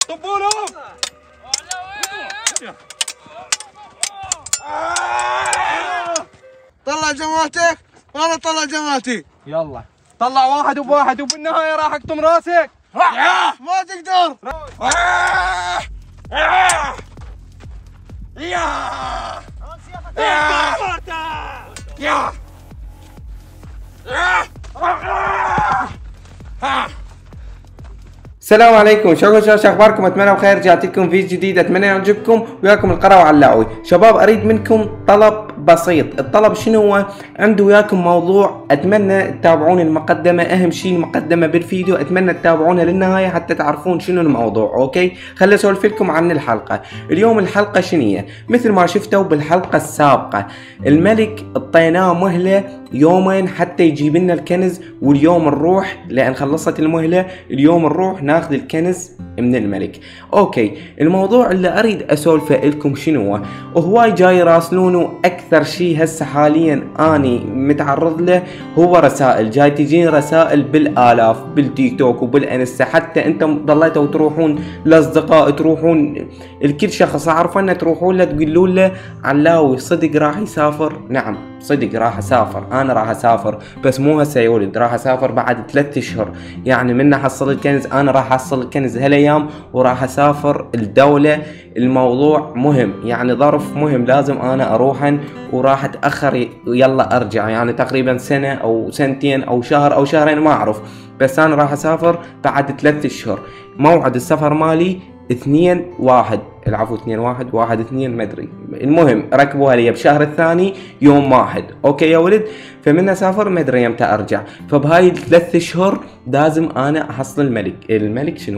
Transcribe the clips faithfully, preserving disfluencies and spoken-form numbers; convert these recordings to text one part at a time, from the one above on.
طبولهم. طلع جماعتك وانا طلع جماعتي. يلا طلع واحد وبواحد وبالنهاية راح اكتم راسك. ما تقدر. السلام عليكم، شلونكم شباب؟ شو اخباركم؟ اتمنى بخير. رجعت لكم فيديو جديد، اتمنى يعجبكم وياكم القروي علاوي. شباب اريد منكم طلب بسيط، الطلب شنو هو؟ عندي وياكم موضوع، اتمنى تتابعون المقدمه، اهم شيء المقدمه بالفيديو، اتمنى تتابعونها للنهايه حتى تعرفون شنو الموضوع. اوكي، خليني اسولف لكم عن الحلقه. اليوم الحلقه شنو هي؟ مثل ما شفتوا بالحلقه السابقه، الملك اعطيناه مهله يومين حتى يجيب لنا الكنز، واليوم نروح لان خلصت المهله، اليوم نروح ناخذ الكنز من الملك. اوكي، الموضوع اللي اريد اسولفه لكم شنو هو؟ وهواي جاي يراسلونه، اكثر شيء هسه حاليا اني متعرض له هو رسائل، جاي تجيني رسائل بالالاف بالتيك توك وبالانستا، حتى انتم ضليتوا تروحون لاصدقاء، تروحون الكل شخص اعرف انه تروحون له تقولون له علاوي صدق راح يسافر. نعم صدق راح اسافر، انا راح اسافر، بس مو هسه يا ولد، راح اسافر بعد ثلاث اشهر، يعني من احصل الكنز انا راح احصل الكنز هالايام وراح اسافر الدولة. الموضوع مهم، يعني ظرف مهم لازم انا اروحن، وراح اتاخر يلا ارجع، يعني تقريبا سنة او سنتين او شهر او شهرين ما اعرف، بس انا راح اسافر بعد ثلاث اشهر. موعد السفر مالي اثنين واحد، العفو اثنين واحد واحد اثنين ما ادري، المهم ركبوها لي بشهر الثاني يوم واحد. اوكي يا ولد، فمن اسافر ما ادري يمتى ارجع، فبهاي الثلاث اشهر لازم انا احصل الملك. الملك شنو؟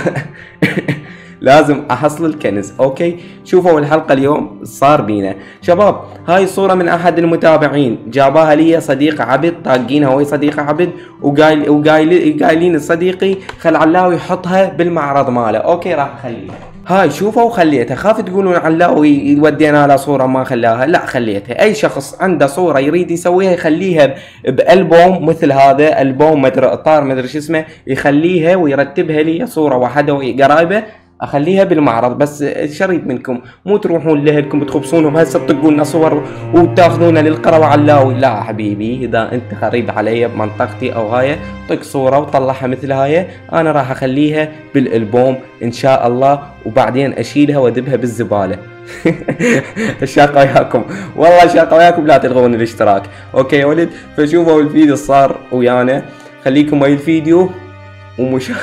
لازم احصل الكنز. اوكي، شوفوا الحلقه اليوم صار بينا. شباب هاي صوره من احد المتابعين، جابها لي صديق عبد، طاقينها وهي صديق عبد، وقايل وقايل قايلين صديقي خل علاوي يحطها بالمعرض ماله. اوكي راح اخليها، هاي شوفوا وخليتها، خاف تقولون علاوي ودينا لها صوره ما خلاها، لا خليتها. اي شخص عنده صوره يريد يسويها يخليها بالبوم مثل هذا، البوم مدري اطار مدري شو اسمه، يخليها ويرتبها لي صوره واحده وقرايبه، اخليها بالمعرض. بس شريط منكم مو تروحون لاهلكم تخبصونهم هسه تطقوا لنا صور وتاخذونا للقروي علاوي. لا حبيبي، اذا انت غريب علي بمنطقتي او هاي، طق صوره وطلعها مثل هاي، انا راح اخليها بالالبوم ان شاء الله، وبعدين اشيلها وادبها بالزباله. الشاقه وياكم، والله الشاقه وياكم، لا تلغون الاشتراك. اوكي يا ولد، فشوفوا الفيديو صار ويانا، خليكم ويا الفيديو ومش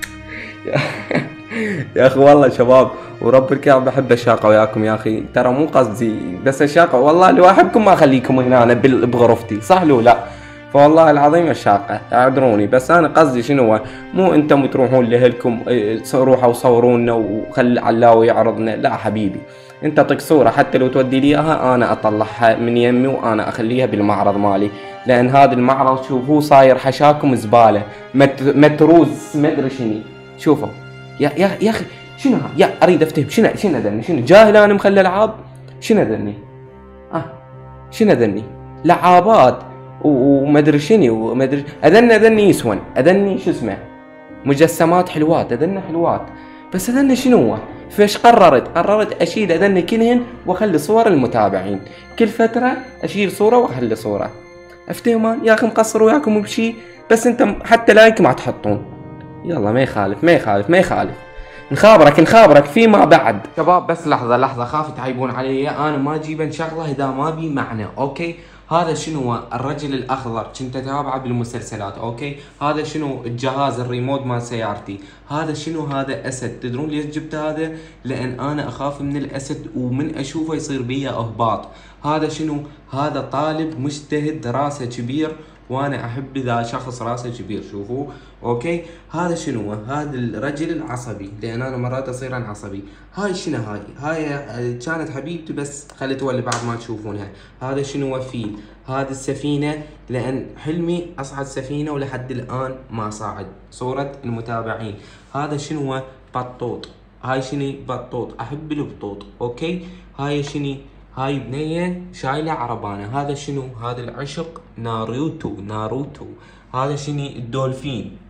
يا اخي والله شباب ورب الكعبة بحب الشاقة وياكم يا اخي، ترى مو قصدي بس الشاقة، والله لو احبكم ما اخليكم هنا أنا بغرفتي، صح لو لا؟ فوالله العظيم الشاقة اعذروني، بس انا قصدي شنو هو؟ مو انتم تروحون لاهلكم روحوا صورونا وخل علاوي يعرضنا، لا حبيبي، انت طق صورة حتى لو تودي لي اياها انا اطلعها من يمي وانا اخليها بالمعرض مالي، لان هذا المعرض شوفوه صاير حشاكم زبالة متروز ما ادري شنو. شوفوا يا يا يا اخي شنو ها؟ يا اريد افتهم شنو شنو ذني؟ شنو جاهل انا مخلي العاب؟ شنو ذني؟ اه شنو ذني؟ لعابات وما ادري شنو وما ادري، اذن اذني يسون، اذني شو اسمه؟ مجسمات حلوات، اذن حلوات، بس اذن شنو هو؟ فايش قررت؟ قررت اشيل اذن كلهن واخلي صور المتابعين، كل فترة اشيل صورة واخلي صورة. افتهمان يا اخي مقصر وياكم بشي، بس انتم حتى لايك ما تحطون. يلا ما يخالف ما يخالف ما يخالف، نخابرك نخابرك فيما بعد. شباب بس لحظة لحظة، خاف تعيبون علي، انا ما اجيب شغلة اذا ما بي معنى. اوكي، هذا شنو هو؟ الرجل الاخضر، كنت اتابعه بالمسلسلات. اوكي، هذا شنو؟ الجهاز الريموت مال سيارتي. هذا شنو؟ هذا اسد. تدرون ليش جبت هذا؟ لان انا اخاف من الاسد ومن اشوفه يصير بيا اهباط. هذا شنو؟ هذا طالب مجتهد راسه كبير، وانا احب اذا شخص راسه كبير. شوفوا اوكي، هذا شنو؟ هذا الرجل العصبي، لان انا مرات اصير عن عصبي. هاي شنو؟ هاي هاي كانت حبيبتي بس خليتوها اللي بعد ما تشوفونها. هذا شنو؟ فيل. هذه السفينة، لان حلمي اصعد سفينة ولحد الان ما صعد. صورة المتابعين. هذا شنو؟ بطوط. هاي شنو؟ بطوط، احب البطوط. اوكي، هاي شنو؟ هاي بنية شايلة عربانة. هذا شنو؟ هذا العشق ناروتو ناروتو. هذا شنو؟ الدولفين.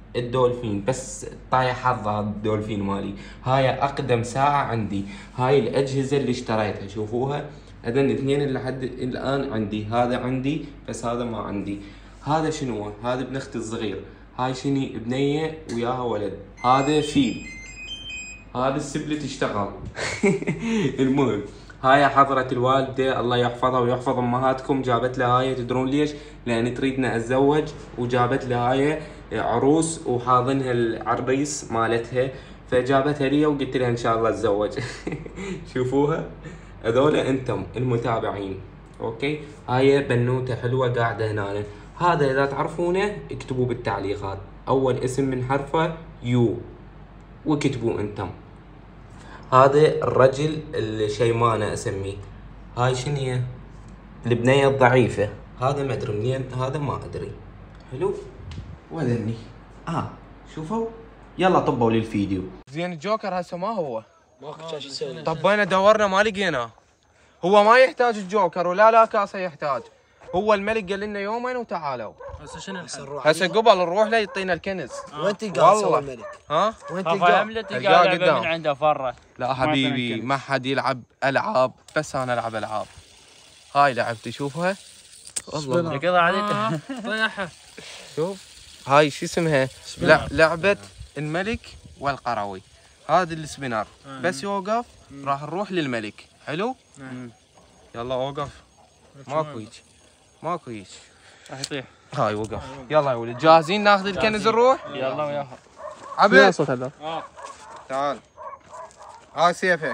الدولفين، بس طايح حظ هذا الدولفين مالي. هاي اقدم ساعة عندي. هاي الاجهزة اللي اشتريتها شوفوها، هذين اثنين اللي لحد الان عندي. هذا عندي بس هذا ما عندي. هذا شنو؟ هذا ابن اختي الصغير. هاي شني بنية وياها ولد. هذا فيل. هذا السبلة تشتغل. المهم هاي حضرة الوالدة الله يحفظها ويحفظ امهاتكم، جابت لها هاي. تدرون ليش؟ لان تريدنا اتزوج، وجابت لها هاي عروس وحاضنها العريس مالتها، فجابتها لي وقلت لها ان شاء الله اتزوج. شوفوها هذولا انتم المتابعين. اوكي هاي بنوته حلوه قاعده هنا. هذا اذا تعرفونه اكتبوا بالتعليقات، اول اسم من حرفه يو واكتبوا انتم. هذا الرجل الشيمانه اسميه. هاي شنو؟ البنيه الضعيفه. هذا ما ادري منين، هذا ما ادري. حلو وذني اه شوفوا. يلا طبوا لي الفيديو. زين الجوكر هسه ما هو. ماكو شيء يسوي. طبينا دورنا ما لقيناه. هو ما يحتاج الجوكر ولا لا كاسه يحتاج. هو الملك قال لنا يومين وتعالوا. هسه شنو الحل؟ هسه قبل نروح له يعطينا الكنز. وين تلقاه والله. سوى الملك؟ ها؟ وين خاف تلقاه؟ عملة تلقى تلقاه لعبة قدام. من عنده فرة. لا حبيبي ما حد يلعب العاب، بس انا العب العاب. هاي لعبتي شوفها. والله ركض عليه. طيحها. شوف هاي شو اسمها؟ لا لعبة الملك والقروي. هذا السبينر بس يوقف راح نروح للملك. حلو؟ يلا وقف. ماكو هيك ماكو هيك. راح يطيح. هاي وقف. يلا يا ولد جاهزين ناخذ الكنز نروح؟ يلا وياها. عبد صوت هذا. اه تعال. هاي سيفك.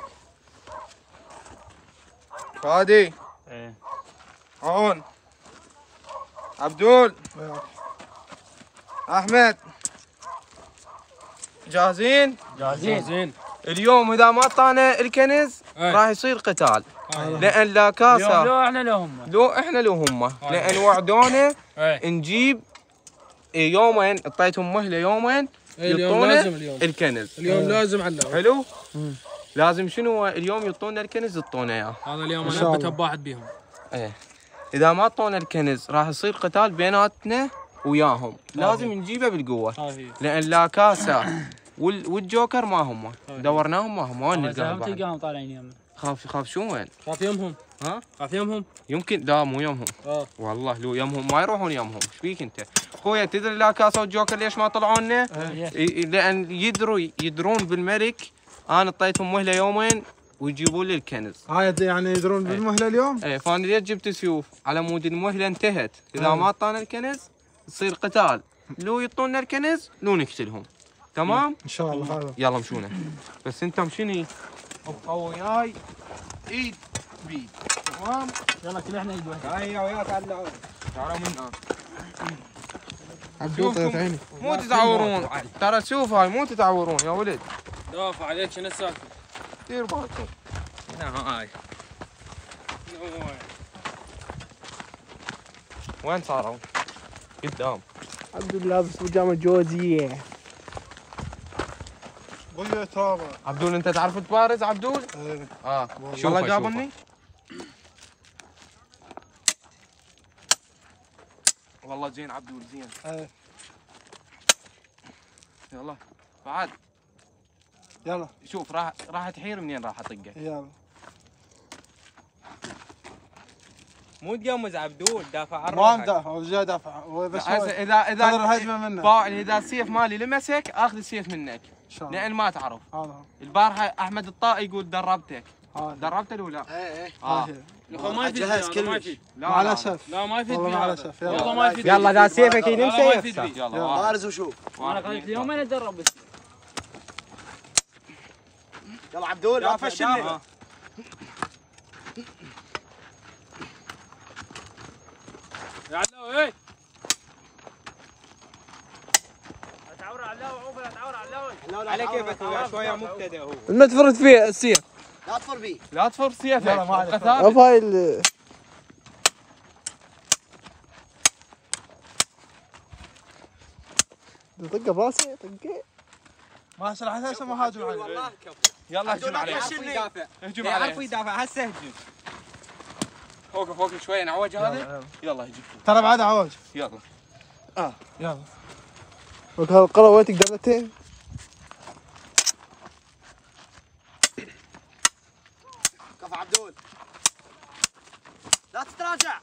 فادي ايه هون. عبدول احمد جاهزين؟ جاهزين. اليوم اذا ما اعطانا الكنز راح يصير قتال. لان لا كاسه لو احنا لو هم. لو احنا لو هم، لان وعدونا ايه نجيب يومين. اعطيتهم مهله يومين اليوم يعطونا لازم اليوم. الكنز. اليوم لازم علّه. حلو؟ لازم شنو اليوم يعطونا الكنز يعطونا اياه. هذا اليوم إن شاء انا الله. بتباعد بيهم. ايه اذا ما اعطونا الكنز راح يصير قتال بيناتنا وياهم. لازم نجيبه بالقوه. هاي لان لا كاسا وال... والجوكر ما هم دورناهم ما هم وين هي. نلقاهم هم بعد؟ تلقاهم طالعين يمنا. خاف خاف شو وين؟ خاف يمهم. ها؟ خاف يمهم. يمكن لا مو يمهم. اه والله لو يمهم ما يروحون يمهم. ايش فيك انت؟ خويا تدري لا كاسا والجوكر ليش ما طلعوا لنا؟ ي- لان يدروا يدرون بالملك. انا اعطيتهم مهله يومين ويجيبوا لي الكنز. هاي يعني يدرون بالمهله اليوم؟ ايه فانا ليش جبت سيوف؟ على مود المهله انتهت. اذا ما اعطانا الكنز يصير قتال. لو يعطونا الكنز لو نقتلهم. تمام؟ ان شاء الله هذا. يلا مشونا. بس انت مشيني او وياي ايد بيد. تمام؟ يلا كل احنا ايد واحدة. هيا وياك تعالوا تعالوا من الان. عبدول طيب عيني. مو تتعورون ترى. شوف هاي مو تتعورون يا ولد. دافع عليك شنو السالفه؟ دير بالكم. هاي وين صاروا؟ قدام. عبد لابس بيجامه جوزيه. بويا ترابه. عبدول انت تعرف تبارز عبدول؟ ايه. اه والله شو الله جابني؟ والله زين عبدول زين. ايه. يلا بعد يلا شوف راح راح تحير منين راح اطقه. يلا. مو تقمز عبدول دافع عن ما روحك. مدافع وجاي دافع هو بس هسه هو اذا اذا قدر الهجمه منه. باع اذا السيف مالي لمسك اخذ السيف منك. ان شاء الله. لان ما تعرف. هذا البارحه احمد الطائي يقول دربتك. هذا. دربته ولا لا؟ ايه ايه. اه اخو ما يفيد جهاز كلش. لا مع لا. الاسف. لا ما يفيد والله بي مع هذا. الاسف. والله يلا. ما يفيد. يلا ذا سيفك ينم والله ما يفيد سيف. بي. يلا بارز وشوف. انا قلت يومين اتدرب بس. يلا عبدول لا تفشلني. آه. يا علاوي ايه. تعور على اللاوي عوفه لا تعور على اللاوي. على كيفك هو شويه مبتدئ هو. ما تفرد فيه السيف. لا تفر بيه. لا تفر سيفك. يلا، ما عليك. ثابت. اوف هاي ال طقه براسي طقه. ما سرح هسه ما هاجم عليه. والله كفو. يلا هجم عليه. يعرف يدافع. هجم يعرف عليه. يدافع هسه هجم. وقف وقف شوي نعوج هذا. يلا هجم. ترى بعد عوج. يلا. يلا. القروي تقدر تين. كفو عبدول. لا تتراجع.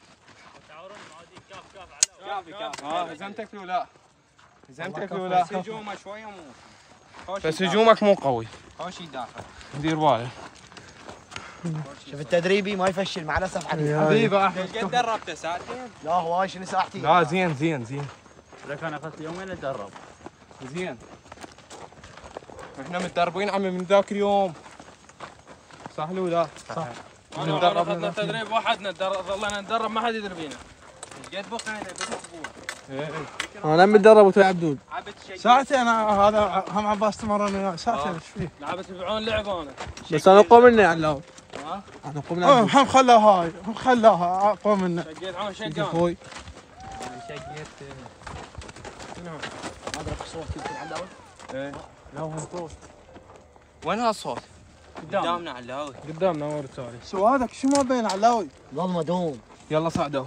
كافي كافي. اه هزمتك لو لا؟ هزمتك لو لا؟ بس هجومه شويه مو. بس هجومك مو قوي. خوش يدافع. دير بالك. شوف التدريبي ما يفشل مع الاسف عليه. حبيبي احمد. قد دربته ساعتين؟ لا هواي شنو ساعتين؟ لا زين زين زين. لك انا اخذت يومين اتدرب. زين. احنا متدربين عمي من ذاك اليوم. صح لو لا؟ صح. انا اخذنا تدريب وحدنا ظلينا نتدرب ما حد يدربينا. ايش قد بقينا بالاسبوع؟ انا متدرب وتوي عبدول. عبد شيء. ساعتين أنا هذا هم عباس تمرن وياه ساعتين ايش فيه؟ لعبت بيبيعون لعب انا. بس انا اقوى مني علاوي. ها؟ انا اقوى مني. هم خلوها هاي هم خلوها اقوى منه. شقيت عون شقان. اخوي. شقيت. ما ادري صوت يمكن علاوي. ايه. لا هو صوت. وين هالصوت؟ قدامنا علاوي. قدامنا ورد سوري. سوادك شو ما بين علاوي؟ ظل مدوم. يلا صعدوا.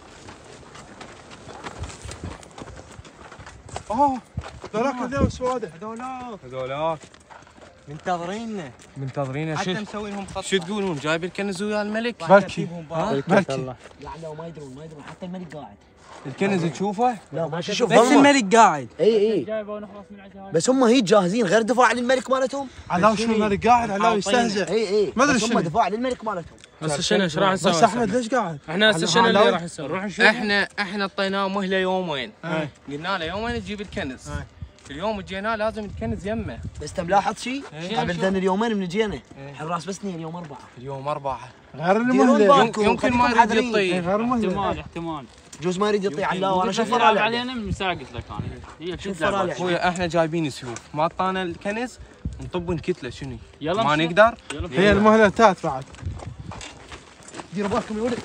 اه ذولاك اليوم سواده. هذولاك هذولاك منتظريننا. منتظرين حتى شو مسوي لهم خط. شو تقولون جايب الكنز ويا الملك؟ بلكي. بلكي. لا علاوي ما يدرون ما يدرون حتى الملك قاعد. الكنز تشوفه؟ لا ما شوف بس الملك قاعد. اي اي جايبه ونخلص من العشاء. بس هم هيج جاهزين غير دفاع للملك مالتهم. علاوي شو الملك قاعد علاوي يستهزئ. اي اي ما أدري بس هم شنو. دفاع للملك مالتهم. هسه شنو ايش راح نسوي؟ بس احمد ليش قاعد؟ احنا هسه شنو اللي راح نسوي؟ نروح نشوف. احنا احنا اعطيناه مهله يومين. اي. قلنا له يومين تجيب الكنز. اي. اليوم جينا لازم الكنز يمه. بس انت ملاحظ شيء؟ إيه. قبل ذن اليومين من جينا حراس بس اثنين اليوم اربعه. اليوم اربعه. غير ديرون المهله. بالكم. يمكن ما خليكم يريد حذرين. يطير. غير المهله. احتمال احتمال. جوز ما يريد يطيع علاوي انا شوف يلعب فرالع. علينا من ساقط لك انا. هي شوف كذا. فرالع. اخويا احنا جايبين سيوف ما اعطانا الكنز نطب نكتله شنو؟ يلا ما نشوف. نقدر؟ هي المهله تات بعد. ديروا بالكم يا ولد.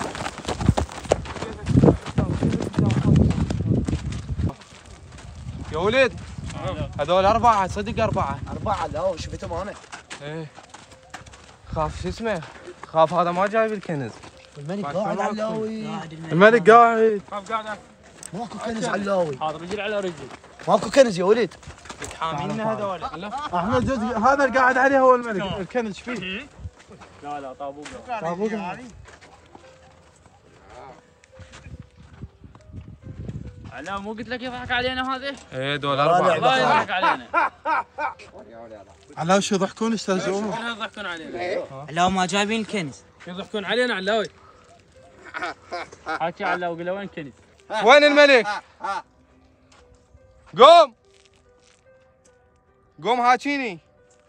يا ولد هذول اربعه صدق اربعه. اربعه لا شفتهم انا. ايه خاف شو اسمه؟ خاف هذا ما جايب الكنز. الملك قاعد علاوي. الملك قاعد. قاعد ماكو كنز علاوي. هذا رجل على رجل. ماكو كنز يا ولد. حامينا هذول. احمد جد هذا اللي قاعد عليه هو الملك. الكنز ايش فيه؟ لا لا طابوق. طابوق. لا مو قلت لك يضحك علينا هذا؟ ايه دول اربعه. لا يضحك علينا. علاوي شو يضحكون يستهزئون. شنو يضحكون علينا؟ لا ما جايبين الكنز. يضحكون علينا علاوي. حكي على وقول له وين كنز؟ وين الملك؟ قوم قوم هاتشيني.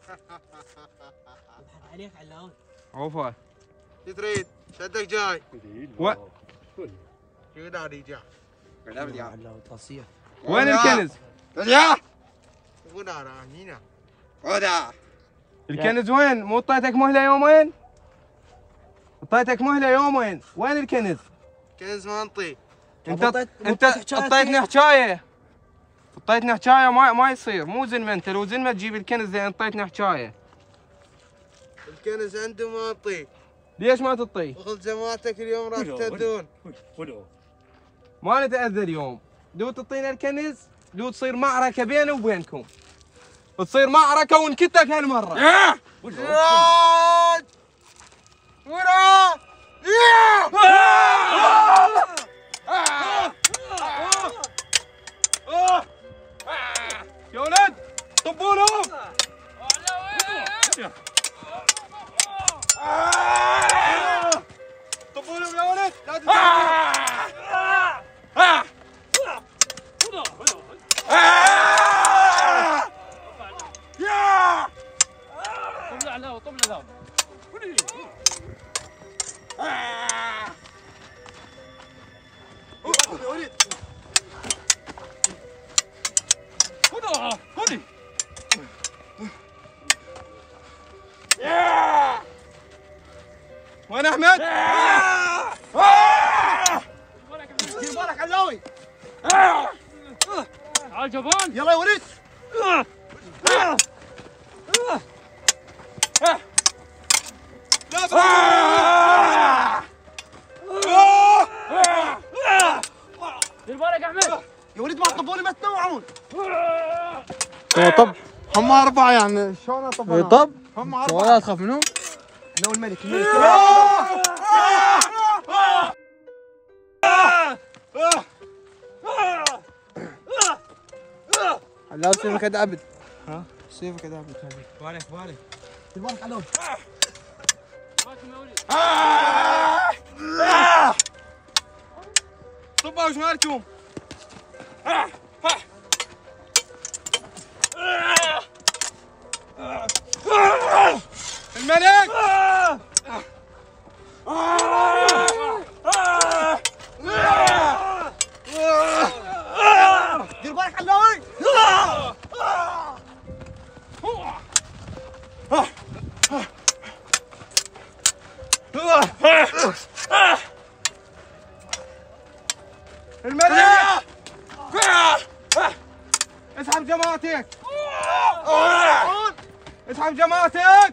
عليك علاوي. عوفا. شو تريد؟ شدك جاي. و... شو داري جاي؟ علاوي تصيح. وين الكنز؟ شو داري هنا؟ الكنز وين؟ مو اعطيتك مهله يومين؟ اعطيتك مهله يومين، وين الكنز؟ كنز ما نطي. انت انت اعطيتني حكايه. اعطيتني حكايه ما ما يصير، مو زلمه انت لو زلمه تجيب الكنز لان اعطيتني حكايه. الكنز عنده ما نطي. ليش ما تعطيه؟ وخذ جماعتك اليوم راح تهدون. ما نتاذى اليوم، لو تعطينا الكنز لو تصير معركه بيني وبينكم. تصير معركه ونكتك هالمره. وراد وراد يا ولد طبونهم. طبونهم يا ولد لا طب له علاوي طب له ذاب. وين احمد؟ دير بالك علاوي. تعال جبان. يلا يا ولد. دير بالك احمد. يا ولد ما تطبوني ما تنوعون. هم اربعه يعني شلون اطب؟ طب هم ولا اربعه. تخاف منهم؟ انا والملك الملك علاوي سيفك قد عبد. ها؟ سيفك قد عبد. بالك بالك بالك علوي. طبوا وش مالكم؟ الملك! دير بالك علوي. الملك! اسحب جماعتك! اسحب جماعتك!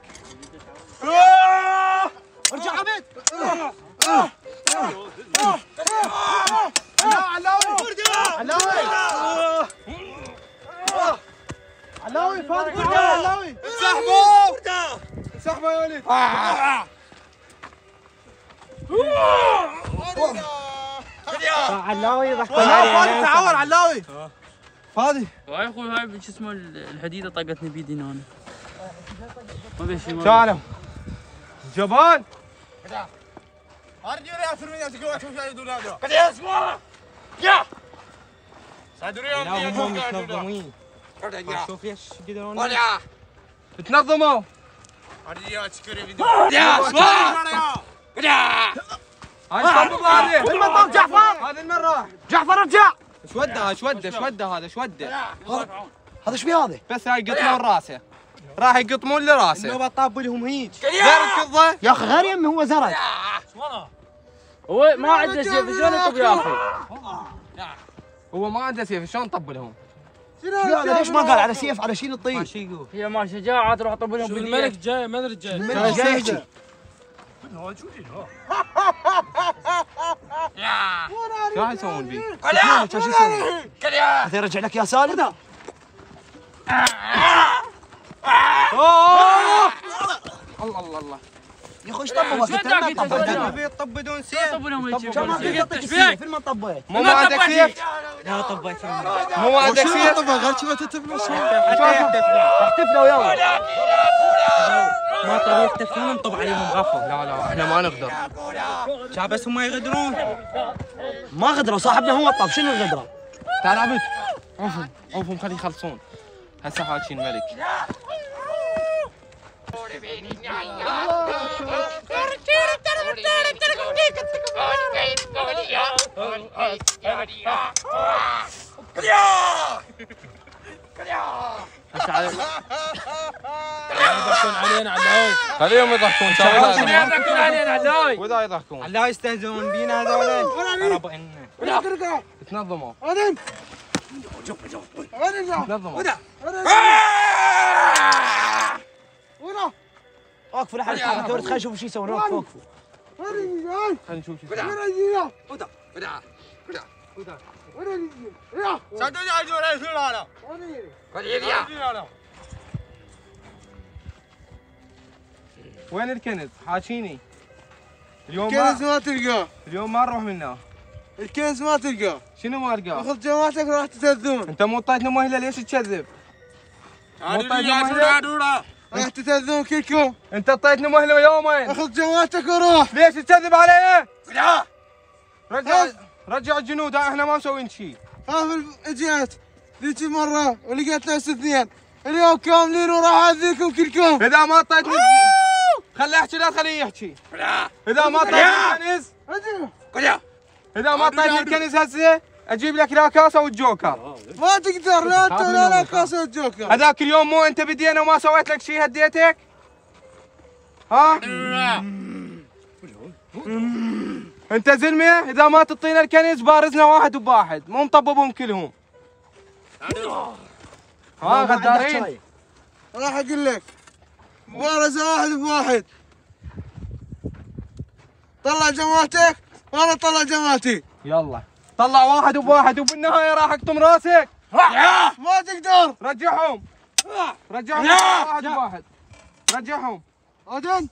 ارجع عبد. علاوي علاوي علاوي فاضي علاوي انسحبوا! انسحبوا يا ولد! علاوي ضحك فاضي تعور علاوي فاضي. يا اخوي هاي شو اسمه الحديده طقتني بيدي هنا. ما في شيء. تعالوا جبان ارجع يا فرمي يا تقول شو شايف دولادو. شوف ايش قدرون. تنظموا هاي صبوا هذه المطب جعفر. هذه المرة جعفر ارجع. ايش وده ايش وده ايش وده هذا ايش وده هذا ايش بيه هذا؟ بس هاي يقطمون راسه راح يقطمون لراسه النوبه طاب لهم هيج. غير الكظة يا اخي غير يمي هو زرد. هو ما عنده سيف شلون يطب يا اخي؟ هو ما عنده سيف شلون طب لهم؟ هذا ليش ما قال على سيف على شيء نطير؟ هي ما شجاعه تروح طب لهم الملك جاي ما ادري جاي. الملك جاي يحكي. شو راح يسوون بيه؟ شو يسوي؟ هذا يرجع لك يا سالم. الله الله الله يا اخوي ايش طبوا؟ شو وداك انت؟ في طب بدون سيف طب لهم هيك. كم ما في قطك السيف فين ما طبيت؟ مو ما عندك سيف؟ لا طبيت. مو ما عندك سيف؟ غير شويه تتفلوا احتفلوا يلا. ما طلعوا يحتفلون نطب عليهم غفر. لا لا احنا ما نقدر شا بس هم يغدرون. ما غدروا صاحبنا هو الطب شنو الغدره؟ تعال عبد عوفهم عوفهم خليه يخلصون هسه حاكين الملك يضحكون علينا علاوي. خليهم يضحكون يضحكون علينا علاوي. وذا يضحكون لا يستهزئون بينا هذول. تنظموا بعدين تنظموا وقفوا لحد الحركه ورد خلينا نشوف شو يسوون. وقفوا وقفوا. خلينا نشوف شو يسوون. وين الكنز؟ حاشيني اليوم الكنز ما ما تلقاه. اليوم ما نروح منه. الكنز ما تلقاه. شنو ما القاه؟ اخذ جماعتك راح تتأذون. انت مو طايتنا مهله ليش تكذب؟ مو طايتنا مهله؟ راح تتأذون كلكم. انت طايتنا مهله يومين اخذ جماعتك وروح. ليش تكذب علي؟ رجع رجع الجنود احنا ما مسوين شيء. ها اجيت ذيك مرة ولقيت ناس اثنين. اليوم كاملين وراح اذيكم كلكم. اذا ما طايتني خليه يحكي لا خليه يحكي. اذا ما طايتني الكنز اذا ما طايتني الكنز هسه اجيب لك لا كاسه والجوكر. ما تقدر لا انت ولا لا كاسة الجوكر. هذاك اليوم مو انت بدينا وما سويت لك شيء هديتك؟ ها؟ انت زلمه اذا ما تعطينا الكنز بارزنا واحد بواحد مو مطببهم كلهم. ها غدارين. راح اقول لك مبارزة واحد بواحد. طلع جماعتك وانا طلع جماعتي. يلا طلع واحد بواحد وبالنهايه راح اقطم راسك. ما تقدر. رجعهم رجعهم واحد واحد. رجعهم. اودن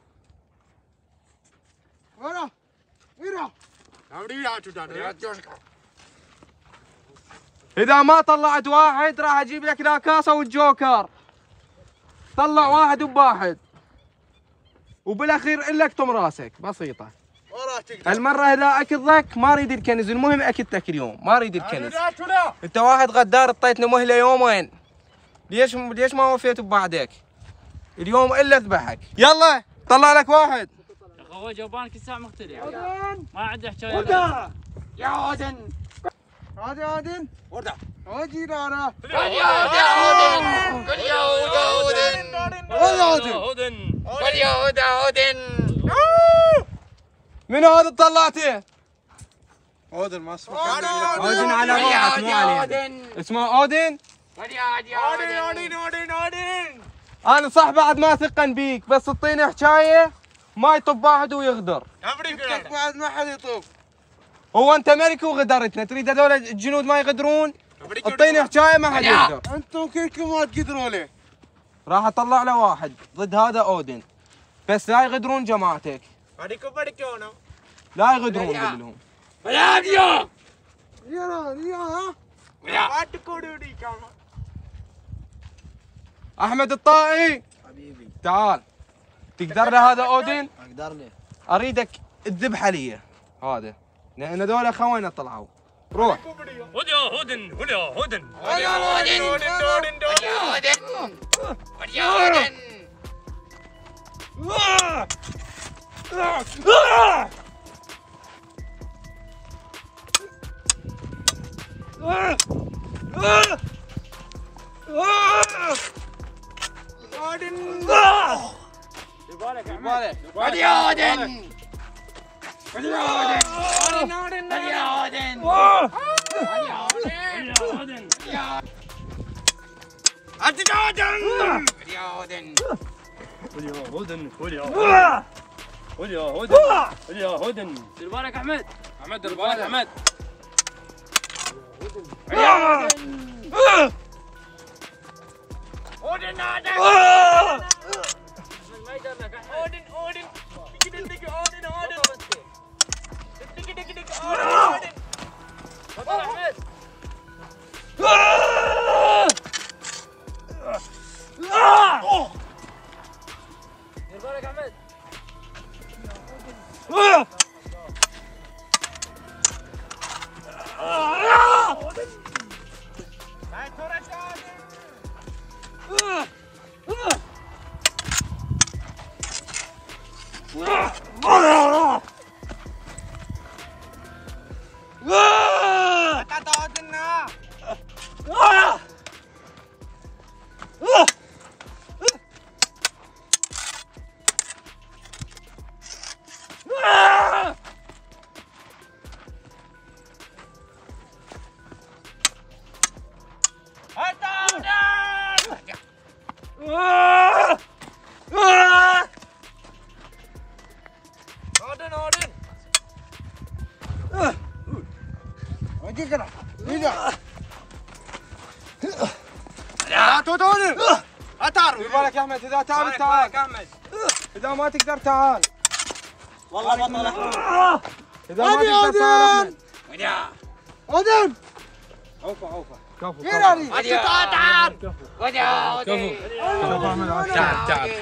ورا ورا. اذا ما طلعت واحد راح اجيب لك لا كاسه والجوكر. طلع واحد وبواحد وبالاخير الا اكتم راسك. بسيطه. المره اذا اكل ضك ما اريد الكنز. المهم اكلتك اليوم ما اريد الكنز. انت واحد غدار اعطيتنا مهله يومين. ليش ليش ما وفيت ببعدك؟ اليوم الا اذبحك. يلا طلع لك واحد. يا اخي هو جوبان كل ساعه مختلف. اودن ما عنده حكايه. يا اودن. هذا اودن. ورده. اجي دارا. قل يا هدى قل يا هدى هذا اودن. هدن. قل يا هدى هدى. من هذا طلعته؟ اودن ما اسمه. اودن على روحك مو علي. اسمه اودن؟ قل يا هدى هدى هدى هدى. انا صح بعد ما ثقن بيك بس تعطيني حكايه ما يطب واحد ويغدر. بعد ما حد يطوف. هو انت ملك وغدرتنا تريد هذول الجنود ما يغدرون؟ اعطيني حكايه ما حد يغدر. انتم كلكم ما تقدروا عليه. راح اطلع له واحد ضد هذا اودن بس لا يغدرون جماعتك. لا يغدرون قل لهم. يا ديو يا يا ها. احمد الطائي حبيبي تعال. تقدر له هذا اودن؟ اقدر لي. اريدك تذبح لي هذا لان هذول خوينا طلعوا. روح. هد يا هدن هد يا هدن هد يا هدن هد يا هدن هد يا هدن. هد يا هدن هد يا هدن هد يا هدن. دير بالك احمد. احمد دير بالك احمد. ما يدر لك احمد. تفضل احمد. دير بالك احمد. اجي كده. اجا. لا تودون اتعرف. دير بالك يا احمد اذا تعال تعال. اذا ما تقدر تعال. والله بطل احمد. اذا ما تقدر تعال. اودن. عوفه عوفه. كفو يا راني. تعال تعال. تعال تعال.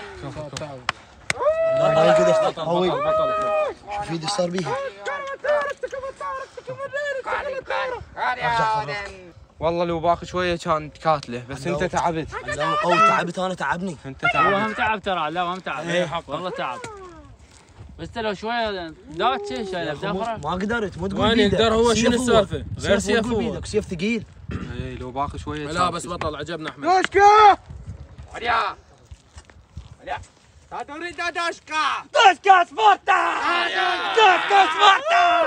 والله كذا قوي. شوف ايدي صار بيها. والله لو باقي شويه كان تكاتله بس انت تعبت. لا قوي تعبت انا تعبني. انت هو تعبت. هم تعب ترى. لا هم تعب. إيه. والله تعب. بس لو شويه دات شيء شايله بداخله. ما قدرت مو تقول وين بيدك. يقدر هو شنو سيف السالفه؟ غير سيف سيف هو. هو. بيدك سيف ثقيل. اي لو باقي شويه لا بس بطل عجبنا احمد. دوشكا. يا لا تريد دوشكا. دوشكا سبورتا. دوشكا سبورتا.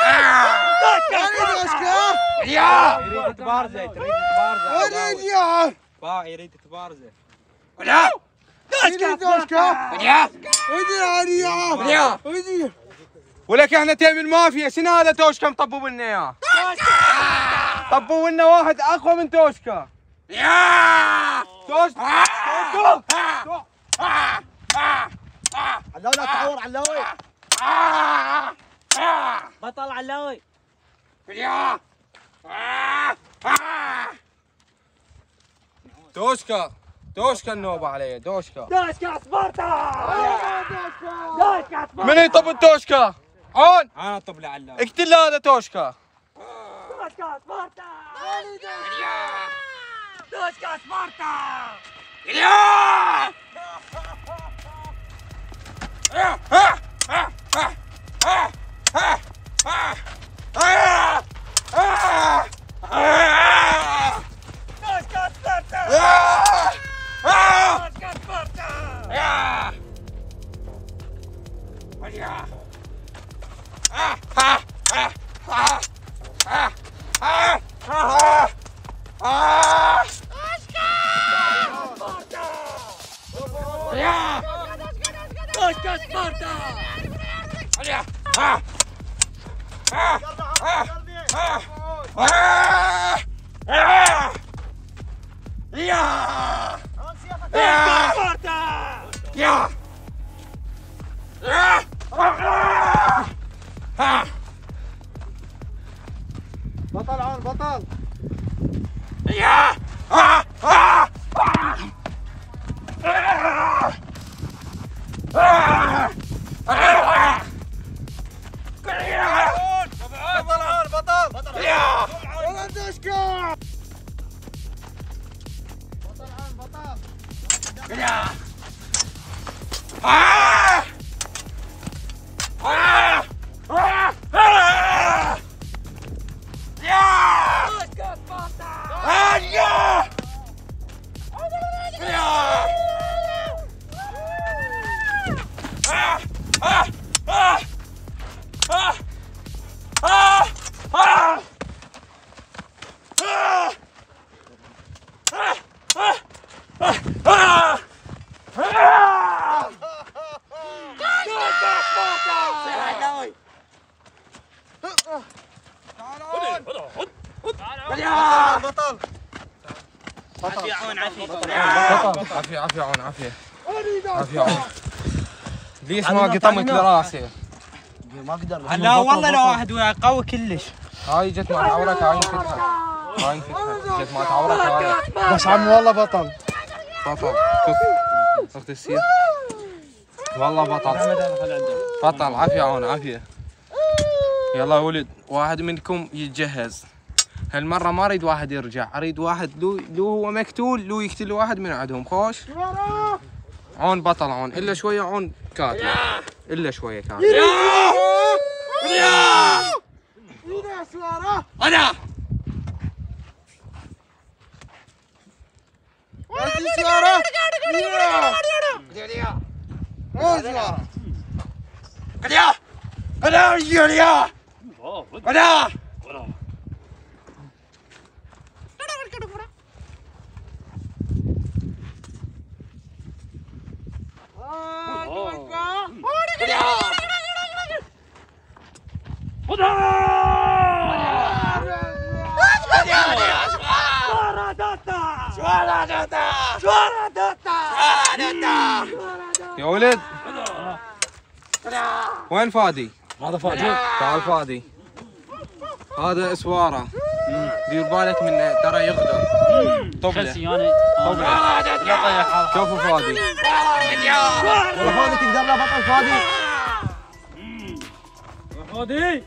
دوشكا. يا يريد تبارزه تريد تبارزه. وليد يا. باع يريد تبارزه. ولا دوشكا. دوشكا. يا ودي يا. يا ودي. ولك احنا تيم المافيا شنو هذا توشكا مطبوا لنا اياه؟ طبوا لنا واحد اقوى من توشكا. يا توش علاوي لا تعور علاوي. بطل علاوي. دوشكا دوشكا النوبة علي دوشكا. دوشكا سبارتا. دوشكا سبارتا. من يطب التوشكا؟ عون انا طب لعلاوي. اقتل هذا توشكا. دوشكا سبارتا. دوشكا سبارتا. بطل عون بطل. بطل عون بطل. والله دوشكا. بطل عون بطل. بطل. عافية عون عافية. بطل عافية عافية عون عافية عافية عون. ليش ما قطمت لراسي؟ ما اقدر. لا والله لو واحد وياه قوي كلش. هاي جت مع عورك هاي انفتحت. هاي انفتحت جت مع عورك هاي. بس عمي والله بطل. بطل كف اخذ السير. والله بطل بطل. عافية عون عافية. يلا يا ولد واحد منكم يتجهز. هالمرة ما اريد واحد يرجع، اريد واحد لو لو هو مقتول لو يقتل واحد من عندهم. خوش عون بطل عون. الا شوية عون كاتل. الا شوية كاتل. انا سيارة. يا ولد وين فادي؟ هذا فاجئ. تعال فادي. هذا اسواره. دير بالك من ترى يغدر. طبله خلسي انا. طبله. لا طيح. شوفوا فادي. والله فادي تقدر لا بطل فادي. فادي.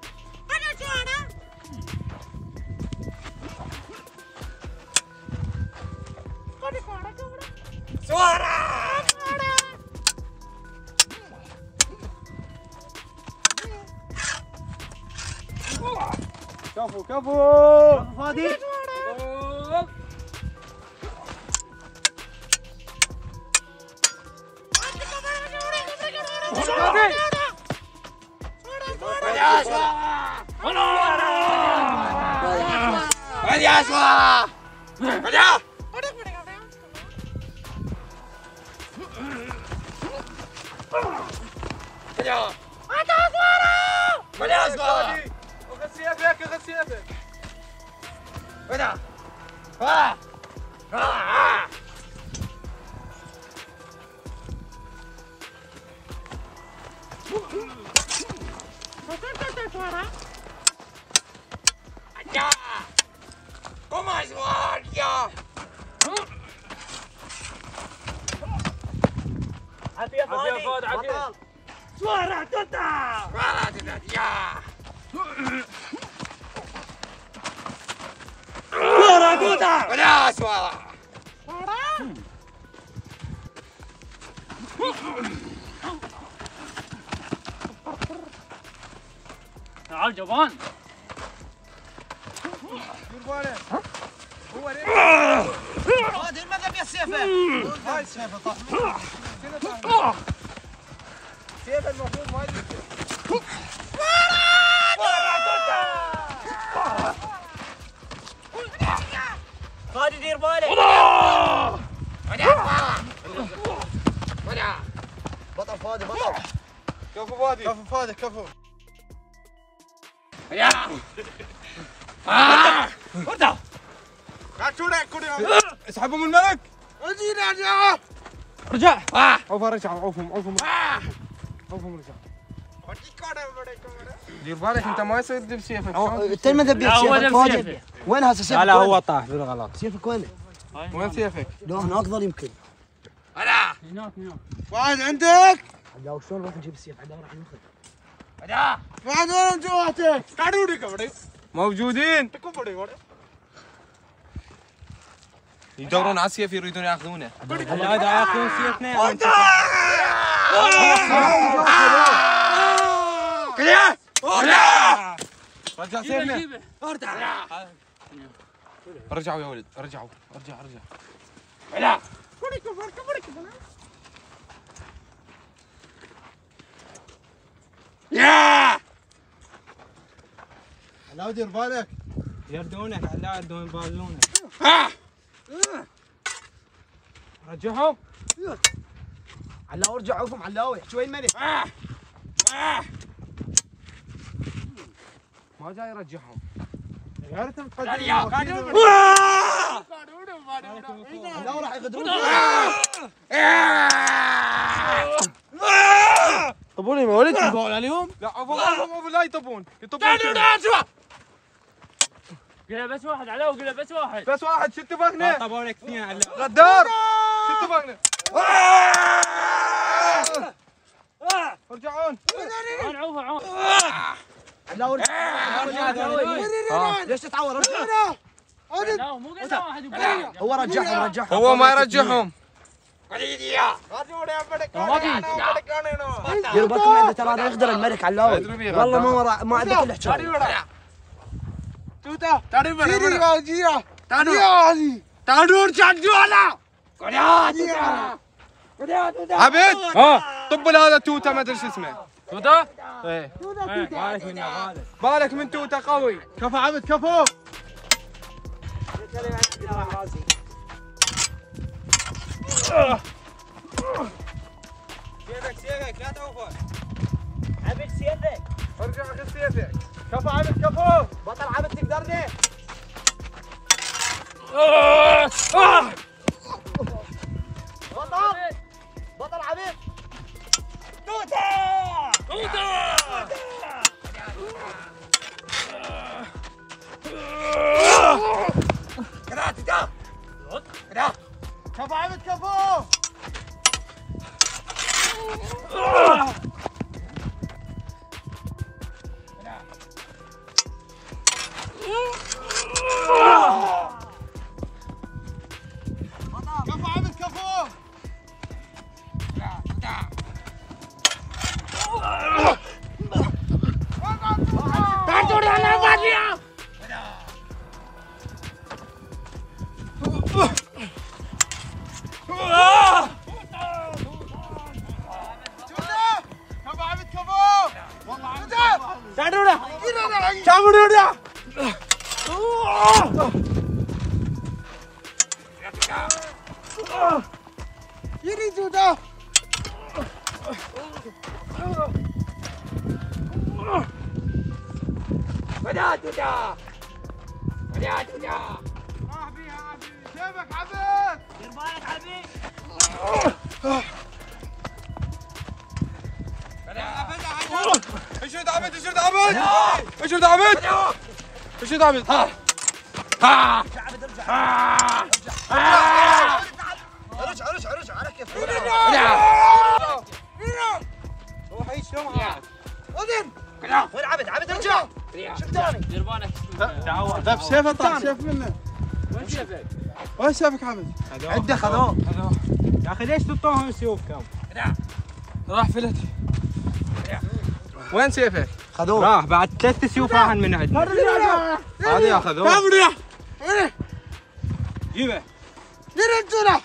كفو كفو. فادي. اخذ سيفك اخذ سيفك. عافية فؤاد عافية. سوارع توتا. سوارع توتا يا. سوارع توتا. ولا سوارع. تعال جبان. فؤاد المذهب يا سيفه. هاي سيفه طاح. سيف المفروض ما يدري. فؤاد دير بالك. بطل فؤاد بطل. كفو فادي كفو فادي كفو. اسحبوا من الملك. اجينا رجع رجع. عوفوا رجعوا عوفهم عوفهم عوفهم رجع. دير بالك انت ما يصير تجيب سيفك. انت المذهب لا هو سيفك جاب فؤاد. سيفه. وين هذا سيفك؟ لا لا هو طاح بالغلط. سيفك وين؟ وين سيفك؟ لا هنا افضل يمكن. هناك هناك. فؤاد عندك؟ علاوي شلون نروح نجيب السيف؟ علاوي راح ناخذ. فؤاد وين جواتك؟ موجودين. يدورون على السيف يريدون ياخذونه. هلا هذا ياخذون سيفنا. رجع جيبه سيفنا. جيبه. رجعوا يا ولد رجعوا رجع رجع. هلا دير بالك. يردونك هلا يردون يبالونك. رجعهم. علاوي ارجع عوفهم علاوي. شوي الملك. ما جاي يرجعهم. غيرتهم تقدم. علاوي راح يغدرون. طبوني يا ولد تبول عليهم. لا عفوا عفوا لا يطبون يطبون. قلها بس واحد علاوي قلها بس واحد. بس واحد شو اتفقنا؟ طبوا لك اثنين على غدار شو اتفقنا؟ ارجعون. عون عوفه عون. علاوي ليش تتعور؟ لا مو قلنا واحد يقول. هو رجعهم رجعهم. هو ما يرجعهم. ما في. ديروا بالكم عنده ترى هذا يغدر الملك علاوي. أدري بيه والله ما غدار. ورا ما عنده كل حجاب. توتا سيدي يا جيا يا علي عبيد ها طب هذا توته ما ادري شو اسمه. توتا؟ ايه بالك من غالب. بالك من توته قوي. كفو عبد كفو. سيفك سيفك لا توفر. عبد سيفك. ارجع خذ سيفك. كفو عبد كفو. بطل عبد تقدرني. بطل بطل عبد. كفو عبد كفو. كفو عبد كفو. كفو عبد كفو. والله عبد تعالوا تعالوا يري توتا. ولا توتا ولا توتا. راح بيها عبد سيفك عبد. دير بالك عبد. بدأ اشد عبد اشد عبد اشد عبد اشد عبد ها ها ارجع ارجع ارجع على كيف روح عيش شلون وين وين عبد عبد ارجع شوف ثاني دير بالك. طيب سيفه طاح سيف منه وين شافك؟ وين سيفك عبد؟ عنده خذوه يا اخي ليش تطوهم سيوفكم؟ راح فلت وين سيفك؟ خذوه راح بعد ثلاث سيوف راح من عندنا. هذا ياخذوه كم ريح؟ جيبه. لين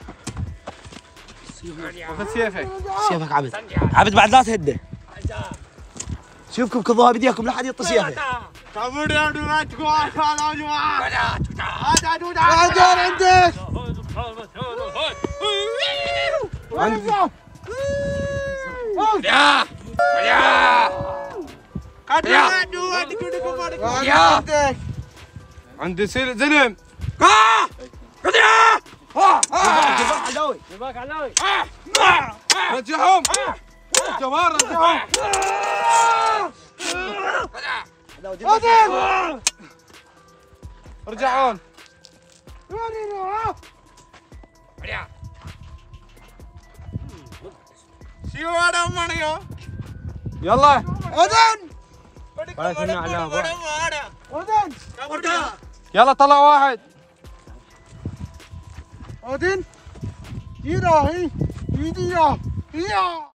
اخذ سيفك سيفك عبد عبد بعد لا تهده شوفكم كضوها بديكم لا حد يطي سيفه كم ريح ما تقول هذا جماعه هذا دود عندك عندي يا يا عندي سل- زلم جيبك علاوي. رجعهم جمال رجعهم رجعون يلا اذن ولا كنا على اذن يلا طلع واحد اذن يلا هي يدي يا